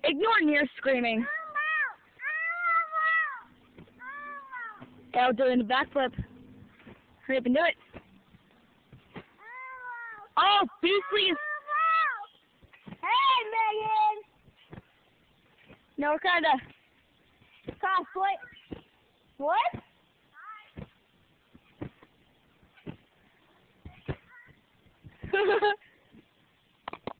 Ignore near screaming. I'll do it in the backflip. Hurry up and do it. Oh, Beasley is... Hey, Megan! No, we're kinda... What?